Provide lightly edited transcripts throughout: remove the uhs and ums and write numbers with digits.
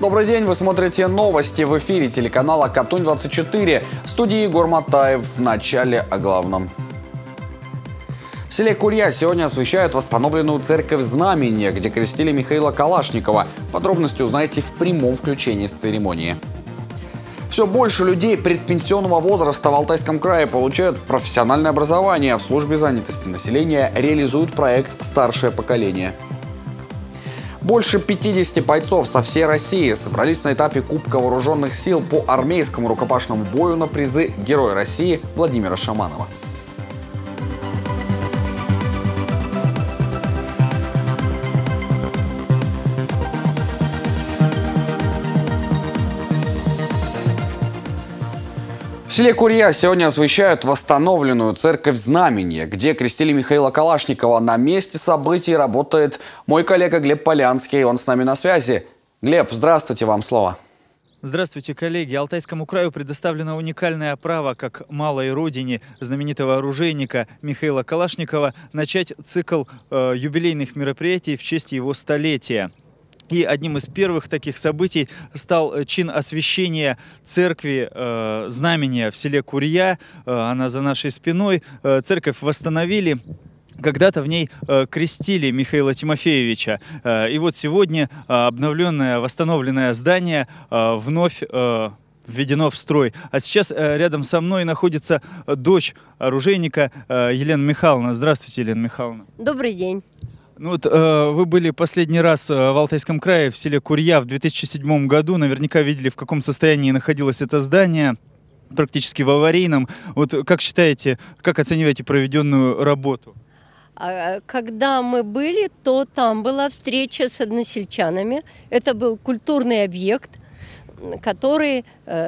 Добрый день, вы смотрите новости в эфире телеканала Катунь-24. В студии Егор Матаев. В начале о главном. В селе Курья сегодня освещают восстановленную церковь Знамения, где крестили Михаила Калашникова. Подробности узнаете в прямом включении с церемонии. Все больше людей предпенсионного возраста в Алтайском крае получают профессиональное образование. В службе занятости населения реализуют проект «Старшее поколение». Больше 50 бойцов со всей России собрались на этапе Кубка Вооруженных сил по армейскому рукопашному бою на призы Героя России Владимира Шаманова. В селе Курья сегодня освещают восстановленную церковь Знамения, где крестили Михаила Калашникова. На месте событий работает мой коллега Глеб Полянский. Он с нами на связи. Глеб, здравствуйте, вам слово. Здравствуйте, коллеги. Алтайскому краю предоставлено уникальное право, как малой родине знаменитого оружейника Михаила Калашникова, начать цикл юбилейных мероприятий в честь его столетия. И одним из первых таких событий стал чин освящения церкви Знамения в селе Курья. Она за нашей спиной. Церковь восстановили. Когда-то в ней крестили Михаила Тимофеевича. И вот сегодня обновленное, восстановленное здание вновь введено в строй. А сейчас рядом со мной находится дочь оружейника Елена Михайловна. Здравствуйте, Елена Михайловна. Добрый день. Ну вот, вы были последний раз в Алтайском крае, в селе Курья в 2007 году. Наверняка видели, в каком состоянии находилось это здание, практически в аварийном. Вот как считаете, как оцениваете проведенную работу? Когда мы были, то там была встреча с односельчанами. Это был культурный объект, который,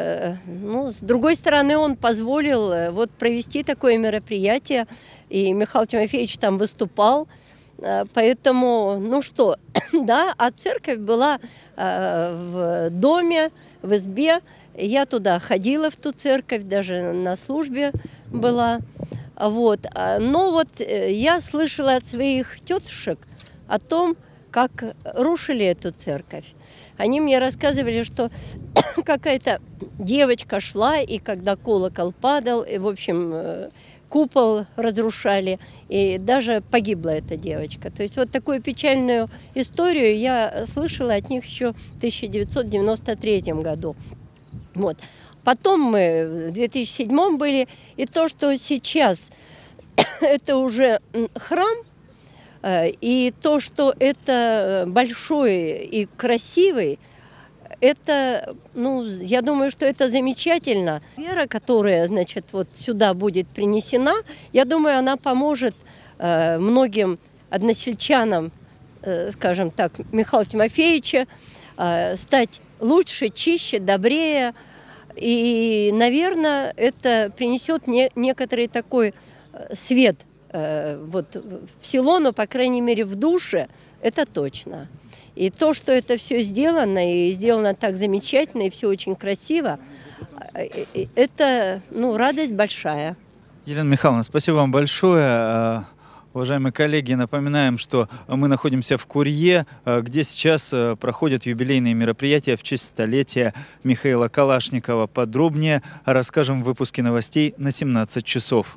с другой стороны, он позволил провести такое мероприятие. И Михаил Тимофеевич там выступал. Поэтому, да, а церковь была в доме, в избе. Я туда ходила, в ту церковь, даже на службе была. Но я слышала от своих тетушек о том, как рушили эту церковь. Они мне рассказывали, что какая-то девочка шла, и когда колокол падал, и, в общем, купол разрушали, и даже погибла эта девочка. То есть вот такую печальную историю я слышала от них еще в 1993 году. Потом мы в 2007 были, и то, что сейчас это уже храм, и то, что это большой и красивый, это, я думаю, что это замечательно. Вера, которая, сюда будет принесена, я думаю, она поможет многим односельчанам, скажем так, Михаила Тимофеевича, стать лучше, чище, добрее. И, наверное, это принесет некоторый такой свет в село, но, по крайней мере, в душе, это точно. И то, что это все сделано, и сделано так замечательно, и все очень красиво, это, радость большая. Елена Михайловна, спасибо вам большое. Уважаемые коллеги, напоминаем, что мы находимся в Курье, где сейчас проходят юбилейные мероприятия в честь столетия Михаила Калашникова. Подробнее расскажем в выпуске новостей на 17 часов.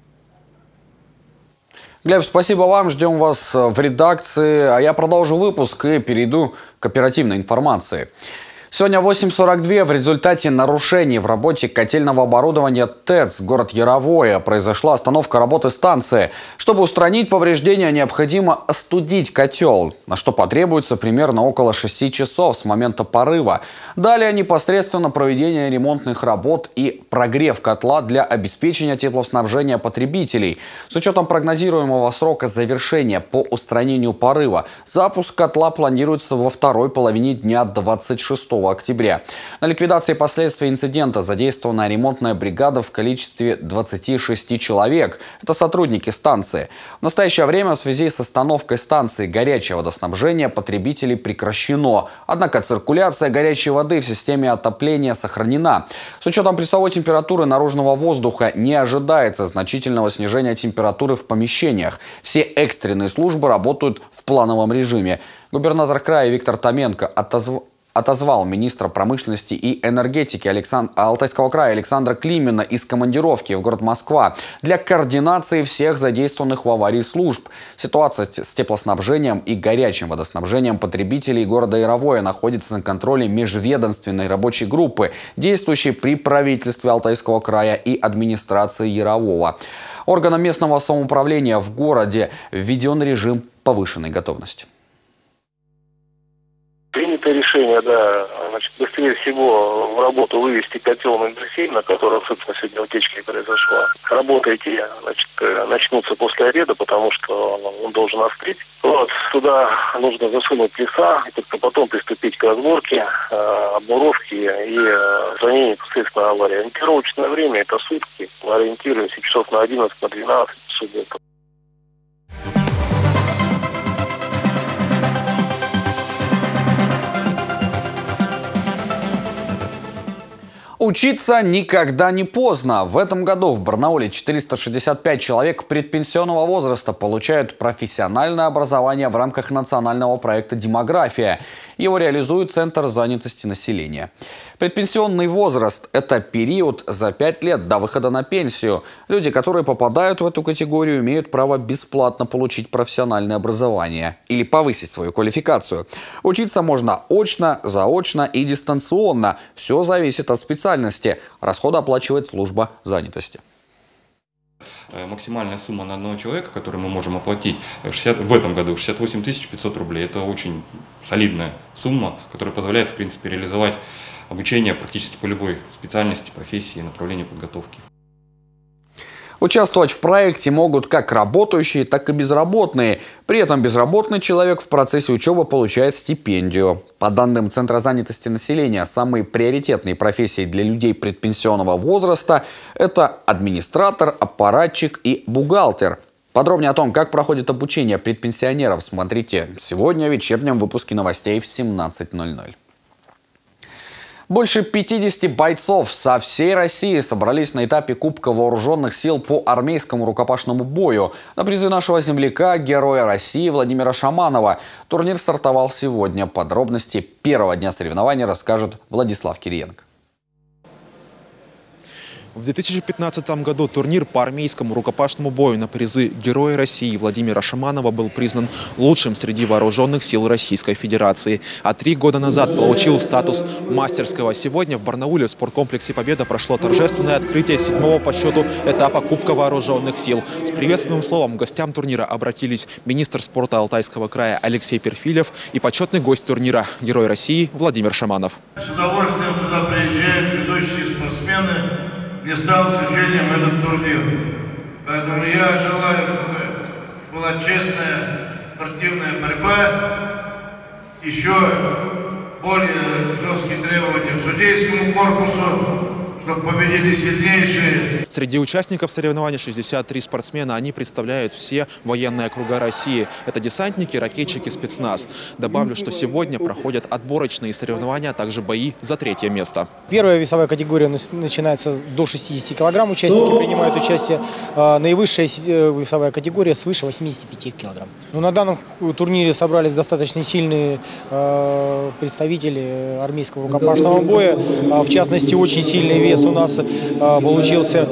Глеб, спасибо вам. Ждем вас в редакции. А я продолжу выпуск и перейду к оперативной информации. Сегодня в 8:42 в результате нарушений в работе котельного оборудования ТЭЦ город Яровое произошла остановка работы станции. Чтобы устранить повреждения, необходимо остудить котел, на что потребуется примерно около 6 часов с момента порыва. Далее непосредственно проведение ремонтных работ и прогрев котла для обеспечения теплоснабжения потребителей. С учетом прогнозируемого срока завершения по устранению порыва, запуск котла планируется во второй половине дня 26 октября. На ликвидации последствий инцидента задействована ремонтная бригада в количестве 26 человек. Это сотрудники станции. В настоящее время в связи с остановкой станции горячее водоснабжение потребителей прекращено. Однако циркуляция горячей воды в системе отопления сохранена. С учетом плюсовой температуры наружного воздуха не ожидается значительного снижения температуры в помещениях. Все экстренные службы работают в плановом режиме. Губернатор края Виктор Томенко отозвал министра промышленности и энергетики Алтайского края Александра Климина из командировки в город Москва для координации всех задействованных в аварии служб. Ситуация с теплоснабжением и горячим водоснабжением потребителей города Яровое находится на контроле межведомственной рабочей группы, действующей при правительстве Алтайского края и администрации Ярового. Органам местного самоуправления в городе введен режим повышенной готовности. Принято решение, да, значит, быстрее всего в работу вывести котел номер 7, на котором, собственно, сегодня утечка и произошла. Работы эти, значит, начнутся после обеда, потому что он должен остыть. Вот, туда нужно засунуть леса, и только потом приступить к разборке, обмуровке и устранению непосредственно аварии. Ориентировочное время – это сутки. Мы ориентируемся часов на 11, на 12 в субботу. Учиться никогда не поздно. В этом году в Барнауле 465 человек предпенсионного возраста получают профессиональное образование в рамках национального проекта «Демография». Его реализует Центр занятости населения. Предпенсионный возраст – это период за 5 лет до выхода на пенсию. Люди, которые попадают в эту категорию, имеют право бесплатно получить профессиональное образование или повысить свою квалификацию. Учиться можно очно, заочно и дистанционно. Все зависит от специальности. Расходы оплачивает служба занятости. Максимальная сумма на одного человека, которую мы можем оплатить в этом году, 68 500 рублей. Это очень солидная сумма, которая позволяет, в принципе, реализовать обучение практически по любой специальности, профессии и направлению подготовки. Участвовать в проекте могут как работающие, так и безработные. При этом безработный человек в процессе учебы получает стипендию. По данным Центра занятости населения, самые приоритетные профессии для людей предпенсионного возраста – это администратор, аппаратчик и бухгалтер. Подробнее о том, как проходит обучение предпенсионеров, смотрите сегодня в вечернем выпуске новостей в 17:00. Больше 50 бойцов со всей России собрались на этапе Кубка вооруженных сил по армейскому рукопашному бою на призы нашего земляка, героя России Владимира Шаманова. Турнир стартовал сегодня. Подробности первого дня соревнований расскажет Владислав Кириенко. В 2015 году турнир по армейскому рукопашному бою на призы Героя России Владимира Шаманова был признан лучшим среди вооруженных сил Российской Федерации. А 3 года назад получил статус мастерского. Сегодня в Барнауле в спорткомплексе «Победа» прошло торжественное открытие 7-го по счету этапа Кубка вооруженных сил. С приветственным словом к гостям турнира обратились министр спорта Алтайского края Алексей Перфилев и почетный гость турнира Герой России Владимир Шаманов. С удовольствием сюда приезжают ведущие спортсмены. Не стал исключением этот турнир. Поэтому я желаю, чтобы была честная спортивная борьба, еще более жесткие требования к судейскому корпусу, чтобы победили сильнейшие. Среди участников соревнований 63 спортсмена. Они представляют все военные округа России. Это десантники, ракетчики, спецназ. Добавлю, что сегодня проходят отборочные соревнования, а также бои за 3-е место. Первая весовая категория начинается до 60 килограмм. Участники принимают участие. Наивысшая весовая категория свыше 85 килограмм. На данном турнире собрались достаточно сильные представители армейского рукопашного боя. В частности, очень сильный вес у нас получился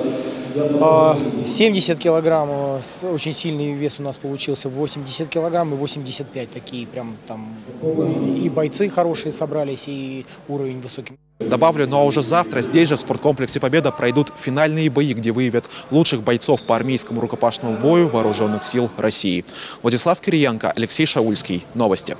70 килограмм, очень сильный вес у нас получился 80 килограмм и 85, такие прям там и бойцы хорошие собрались, и уровень высокий. Добавлю, ну а уже завтра здесь же в спорткомплексе «Победа» пройдут финальные бои, где выявят лучших бойцов по армейскому рукопашному бою вооруженных сил России. Владислав Кириенко, Алексей Шаульский. Новости.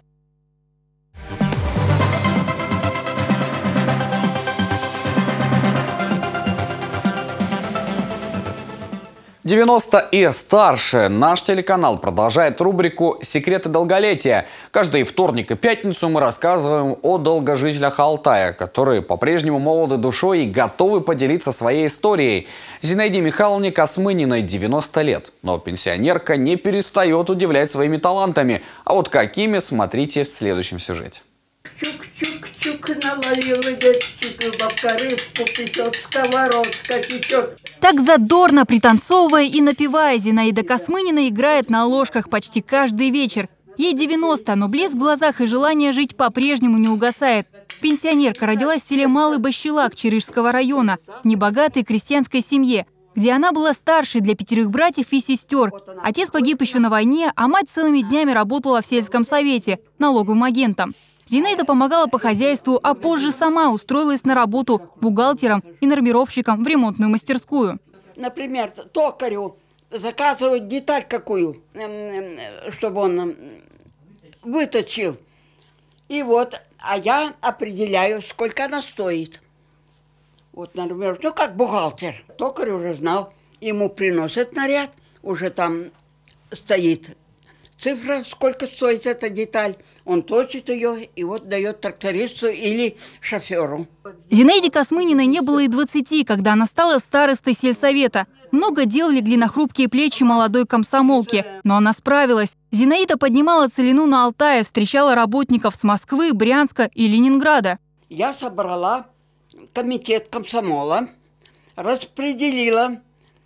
«90 и старше». Наш телеканал продолжает рубрику «Секреты долголетия». Каждый вторник и пятницу мы рассказываем о долгожителях Алтая, которые по-прежнему молоды душой и готовы поделиться своей историей. Зинаиде Михайловне Космыниной 90 лет. Но пенсионерка не перестает удивлять своими талантами. А вот какими, смотрите в следующем сюжете. Чук-чук-чук, наловила дядчик, бабка рыбку печет, сковородка течет. Так задорно, пританцовывая и напевая, Зинаида Космынина играет на ложках почти каждый вечер. Ей 90, но блеск в глазах и желание жить по-прежнему не угасает. Пенсионерка родилась в селе Малый Бащелак Чирышского района, в небогатой крестьянской семье, где она была старшей для 5 братьев и сестер. Отец погиб еще на войне, а мать целыми днями работала в сельском совете, налоговым агентом. Зинаида помогала по хозяйству, а позже сама устроилась на работу бухгалтером и нормировщиком в ремонтную мастерскую. Например, токарю заказывают деталь какую, чтобы он выточил. И вот, а я определяю, сколько она стоит. Вот, например, ну как бухгалтер. Токарь уже знал, ему приносят наряд, уже там стоит цифра, сколько стоит эта деталь. Он точит ее и вот дает трактористу или шоферу. Зинаиде Космыниной не было и 20, когда она стала старостой сельсовета. Много дел легли на хрупкие плечи молодой комсомолки, но она справилась. Зинаида поднимала целину на Алтае, встречала работников с Москвы, Брянска и Ленинграда. Я собрала комитет комсомола, распределила,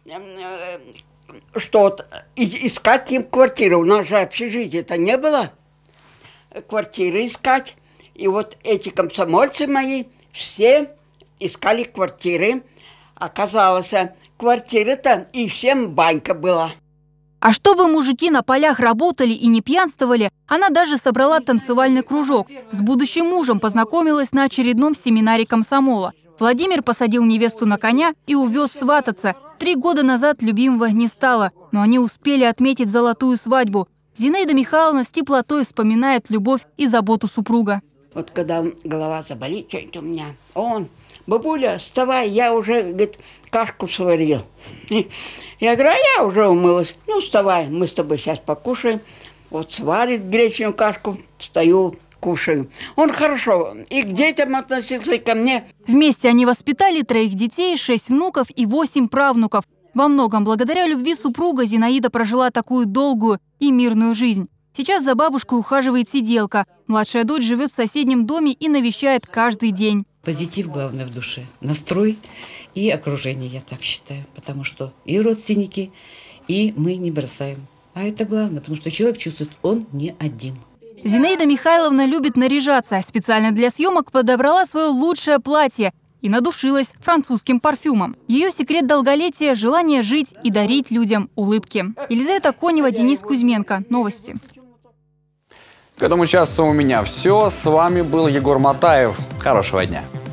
что искать им квартиру. У нас же общежития-то не было. Квартиры искать. И вот эти комсомольцы мои все искали квартиры. Оказалось, квартиры-то и всем банька была. А чтобы мужики на полях работали и не пьянствовали, она даже собрала танцевальный кружок. С будущим мужем познакомилась на очередном семинаре комсомола. Владимир посадил невесту на коня и увез свататься. 3 года назад любимого не стало, но они успели отметить золотую свадьбу. Зинаида Михайловна с теплотой вспоминает любовь и заботу супруга. Вот когда голова заболит, что-нибудь у меня, он: бабуля, вставай, я уже, говорит, кашку сварил. Я говорю, а я уже умылась. Ну, вставай, мы с тобой сейчас покушаем. Вот сварит гречневую кашку, встаю, кушаю. Он хорошо и к детям относился, и ко мне. Вместе они воспитали 3 детей, 6 внуков и 8 правнуков. Во многом благодаря любви супруга Зинаида прожила такую долгую и мирную жизнь. Сейчас за бабушкой ухаживает сиделка. Младшая дочь живет в соседнем доме и навещает каждый день. Позитив главное в душе. Настрой и окружение, я так считаю. Потому что и родственники, и мы не бросаем. А это главное, потому что человек чувствует, он не один. Зинаида Михайловна любит наряжаться. Специально для съемок подобрала свое лучшее платье и надушилась французским парфюмом. Ее секрет долголетия – желание жить и дарить людям улыбки. Елизавета Конева, Денис Кузьменко. Новости. К этому часу у меня все. С вами был Егор Матаев. Хорошего дня.